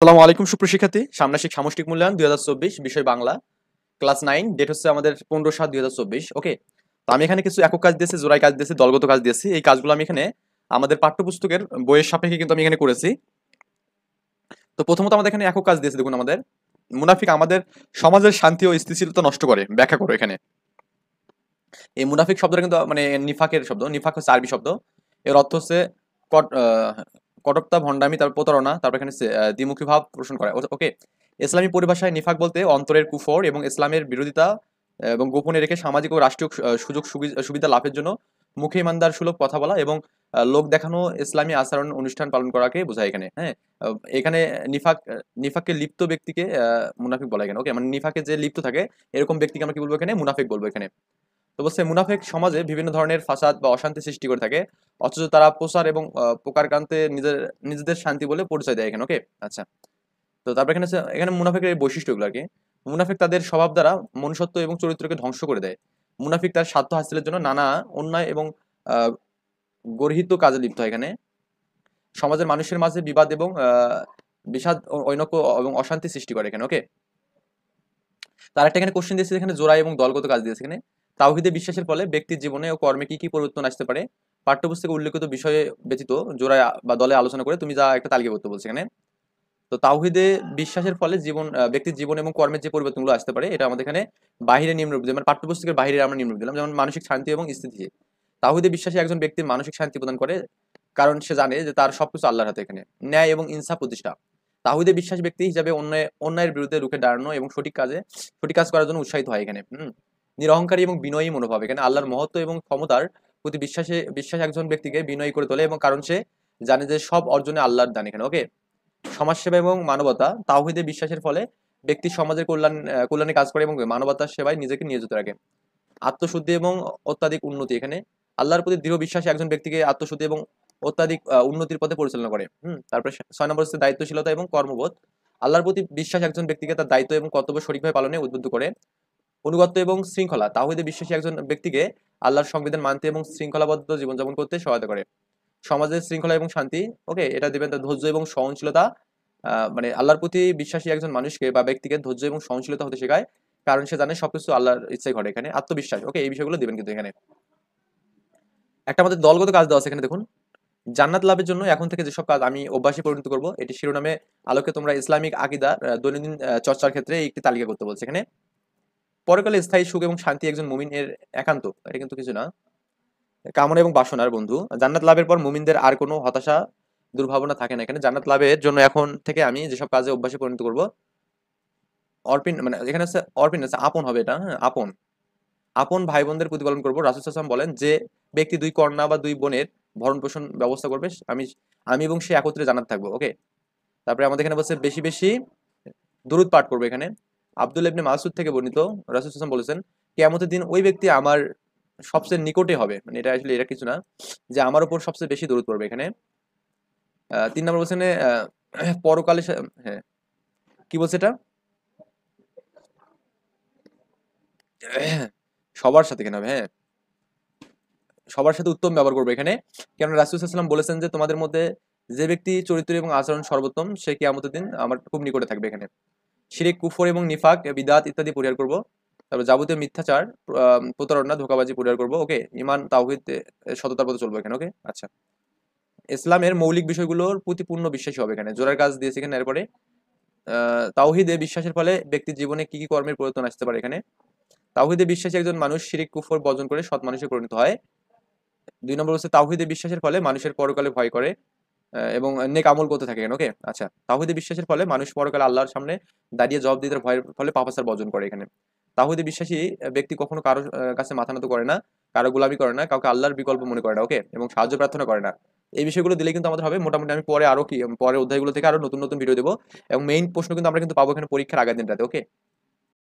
আসসালামু আলাইকুম সুপ্রশিক্ষার্থী, ষান্মাসিক সামষ্টিক মূল্যায়ন 2024, বিষয় বাংলা, ক্লাস 9, ডেট হচ্ছে আমাদের 15/7/2024। ওকে, তো আমি এখানে কিছু একক কাজ দিয়েছি, জোড়াই কাজ দিয়েছি, দলগত কাজ দিয়েছি। এই কাজগুলো আমি এখানে আমাদের পাঠ্যপুস্তকের বইয়ের সাপেক্ষে কিন্তু আমি এখানে করেছি। তো প্রথমত আমাদের এখানে একক কাজ দিয়েছি, দেখুন আমাদের মুনাফিক আমাদের সমাজের শান্তি ও স্থিতিশীলতা নষ্ট করে, ব্যাখ্যা করো এখানে। এই মুনাফিক শব্দটা কিন্তু মানে নিফাকের শব্দ, নিফাক হচ্ছে আরবি শব্দ। এর অর্থ হচ্ছে কটকতা, ভণ্ডামি, তারপর প্রতারণা, তারপর এখানে দ্বিমুখী ভাব পোষণ করা। ওকে, ইসলামী পরিভাষায় নিফাক বলতে অন্তরের কুফর এবং ইসলামের বিরোধিতা এবং গোপনে রেখে সামাজিক ও রাষ্ট্রীয় সুযোগ সুবিধা লাভের জন্য মুখে ইমানদার সুলভ কথা বলা এবং লোক দেখানো ইসলামী আচরণ অনুষ্ঠান পালন করাকে বোঝায় এখানে। হ্যাঁ, এখানে নিফাককে লিপ্ত ব্যক্তিকে মুনাফিক বলা এখানে। ওকে, মানে নিফাকে যে লিপ্ত থাকে এরকম ব্যক্তিকে আমরা কি বলবো এখানে? মুনাফিক বলবো এখানে। তো বলছে মুনাফিক সমাজে বিভিন্ন ধরনের ফাসাদ বা অশান্তি সৃষ্টি করে থাকে, অথচ তারা প্রচার এবং প্রকারকান্তে নিজেদের শান্তি বলে পরিচয় দেয় এখানে। ওকে, আচ্ছা। তো তারপর এখানে মুনাফিকের এই বৈশিষ্ট্যগুলো আর কি। মুনাফিক তাদের স্বভাব দ্বারা মনুষ্যত্ব এবং চরিত্রকে ধ্বংস করে দেয়। মুনাফিক তার স্বার্থ হাসিলের জন্য নানা অন্যায় এবং আহ, গর্হিত কাজে লিপ্ত হয় এখানে। সমাজের মানুষের মাঝে বিবাদ এবং বিষাদ, ঐনক্য এবং অশান্তি সৃষ্টি করে এখানে। ওকে, তার একটা এখানে কোশ্চেন দিয়েছে, এখানে জোড়া এবং দলগত কাজ দিয়েছে এখানে। তাওহীদে বিশ্বাসের ফলে ব্যক্তির জীবনে ও কর্মে কি কি পরিবর্তন আসতে পারে, পাঠ্যপুস্তকে উল্লেখিত বিষয়ে ব্যতীত জোড়ায় বা দলে আলোচনা করে তুমি যা একটা তালিকা করতে বলছে এখানে। তো তাওহীদে বিশ্বাসের ফলে ব্যক্তির জীবন এবং কর্মের যে পরিবর্তনগুলো আসতে পারে, এটা আমাদের এখানে বাহিরে নিম্নরূপ দিলাম, মানে পাঠ্যপুস্তকের বাহিরে আমরা নিম্নরূপ দিলাম, যেমন মানসিক শান্তি এবং স্থিতি। তাওহীদে বিশ্বাসী একজন ব্যক্তির মানসিক শান্তি প্রদান করে, কারণ সে জানে যে তার সবকিছু আল্লাহর হাতে এখানে। ন্যায় এবং ইনসাফ প্রতিষ্ঠা, তাওহীদে বিশ্বাস ব্যক্তি হিসাবে অন্যায়ের বিরুদ্ধে রুখে দাঁড়ানো এবং সঠিক কাজ করার জন্য উৎসাহিত হয় এখানে। নিরহংকারী এবং বিনয়ী মনোভাব, এখানে আল্লাহর মহত্ব এবং ক্ষমতার প্রতি বিশ্বাস একজন ব্যক্তিকে বিনয়ী করে তোলে, এবং কারণ সে জানে যে সব অর্জনে আল্লাহর দান এখানে। ওকে, সমাজসেবা এবং মানবতা, তাওহীদে বিশ্বাসের ফলে ব্যক্তি সমাজের কল্যাণে কাজ করে এবং মানবতার সেবায় নিজেকে নিয়োজিত রাখে। আত্মশুদ্ধি এবং অত্যাধিক উন্নতি, এখানে আল্লাহর প্রতি দৃঢ় বিশ্বাসী একজন ব্যক্তিকে আত্মশুদ্ধি এবং অত্যাধিক উন্নতির পথে পরিচালনা করে। তারপরে 6 নম্বর হচ্ছে দায়িত্বশীলতা এবং কর্মবোধ। আল্লাহর প্রতি বিশ্বাস একজন ব্যক্তিকে তার দায়িত্ব এবং কর্তব্য সঠিকভাবে পালনে উদ্বুদ্ধ করে। অনুগত্য এবং শৃঙ্খলা, তাওহীদে বিশ্বাসী একজন ব্যক্তিকে আল্লাহর সংবিধান মানতে এবং শৃঙ্খলাবদ্ধ জীবনযাপন করতে সহায়তা করে। সমাজের শৃঙ্খলা এবং শান্তি, ওকে, এটা দিবেন তার ধৈর্য এবং সহনশীলতা। মানে আল্লাহর প্রতি বিশ্বাসী একজন মানুষকে বা ব্যক্তিকে ধৈর্য এবং সহনশীলতা হতে শেখায়, কারণ সে জানে সবকিছু আল্লাহর ইচ্ছায় ঘটে এখানে। আত্মবিশ্বাস, ওকে, এই বিষয়গুলো দিবেন কিন্তু এখানে। একটা আমাদের দলগত কাজ দেওয়া আছে এখানে, দেখুন। জান্নাত লাভের জন্য এখন থেকে যেসব কাজ আমি অভ্যাসে পরিণত করব, এটি শিরোনামে আলোকে তোমরা ইসলামিক আকীদা দৈনন্দিন চর্চার ক্ষেত্রে একটি তালিকা করতে বলছে এখানে। পরকালে স্থায়ী সুখ এবং শান্তি একজন মুমিন এর একান্ত, এটা কিন্তু কিছু না, কামনা এবং বাসনার বন্ধু। জান্নাত লাভের পর মুমিনদের আর কোনো হতাশা দুর্ভাবনা থাকে না এখানে। জান্নাত লাভের জন্য এখন থেকে আমি যেসব কাজে অভ্যাসে পরিণত করব, অর্পিন মানে এখানে হচ্ছে অর্পিন হচ্ছে আপন হবে এটা। হ্যাঁ, আপন আপন ভাই বোনদের প্রতিপালন করবো। রাসূল সাল্লাল্লাহু আলাইহি ওয়াসাল্লাম বলেন, যে ব্যক্তি 2 কন্যা বা 2 বোনের ভরণ পোষণ ব্যবস্থা করবে, আমি আমি এবং সে একত্রে জান্নাত থাকবো। ওকে, তারপরে আমাদের এখানে বলছে বেশি বেশি দুরূদ পাঠ করবে এখানে। আব্দুল্লাহ ইবনে মাসউদ থেকে বর্ণিত, রাসূল সাল্লাল্লাহু আলাইহি ওয়াসাল্লাম বলেছেন, কিয়ামতের দিন ওই ব্যক্তি আমার সবচেয়ে নিকটে হবে, মানে এটা আসলে এটা কিছু না, যে আমার উপর সবচেয়ে বেশি দরুদ পড়বে এখানে। 3 নম্বর বলছেন পরকালে হ্যাঁ, কি বলছে এটা? সবার সাথে কেন হবে? হ্যাঁ, সবার সাথে উত্তম ব্যবহার করবে এখানে। কেন রাসূল সাল্লাল্লাহু আলাইহি ওয়াসাল্লাম বলেছেন যে তোমাদের মধ্যে যে ব্যক্তি চরিত্র এবং আচরণ সর্বোত্তম, সে কিয়ামতের দিন আমার খুব নিকটে থাকবে এখানে। শিরিক, কুফর এবং নিফাক, বিদআত ইত্যাদি পরিহার করব। তারপর যাবতীয় মিথ্যাচার, প্রতারণা, ধোঁকাবাজি পরিহার করব। ওকে, ঈমান, তাওহীদ, সততার পথে চলবো এখানে। ওকে, আচ্ছা। ইসলামের মৌলিক বিষয়গুলোর প্রতি পূর্ণ বিশ্বাসী হবে এখানে। জোড়ার কাজ দিয়েছে এখানে। এরপরে তাওহীদে বিশ্বাসের ফলে ব্যক্তির জীবনে কি কি কর্মের পরিবর্তন আসতে পারে এখানে। তাওহীদে বিশ্বাসী একজন মানুষ শিরিক কুফর বর্জন করে সৎ মানুষে পরিণত হয়। 2 নম্বর হচ্ছে তাওহীদে বিশ্বাসের ফলে মানুষের পরকালে ভয় করে এবং নেক আমল করতে থাকে এখানে। ওকে, আচ্ছা। তাওহীদে বিশ্বাসের ফলে মানুষ পরকালে আল্লাহর সামনে দাঁড়িয়ে জবাবদিহিতার ভয়ের ফলে পাপাচার বর্জন করে এখানে। তাওহীদে বিশ্বাসী ব্যক্তি কখনো কারো কাছে মাথা নত করে না, কারো গোলামি করে না, কাউকে আল্লাহর বিকল্প মনে করে না। ওকে, এবং সাহায্য প্রার্থনা করে না। এই বিষয়গুলো দিলে কিন্তু আমাদের হবে। মোটামুটি আমি পরে আরো কি পরের অধ্যায়গুলো থেকে আরো নতুন নতুন ভিডিও দেবো, এবং মেইন প্রশ্ন কিন্তু আমরা কিন্তু পাবো এখানে পরীক্ষার আগের দিন রাতে। ওকে।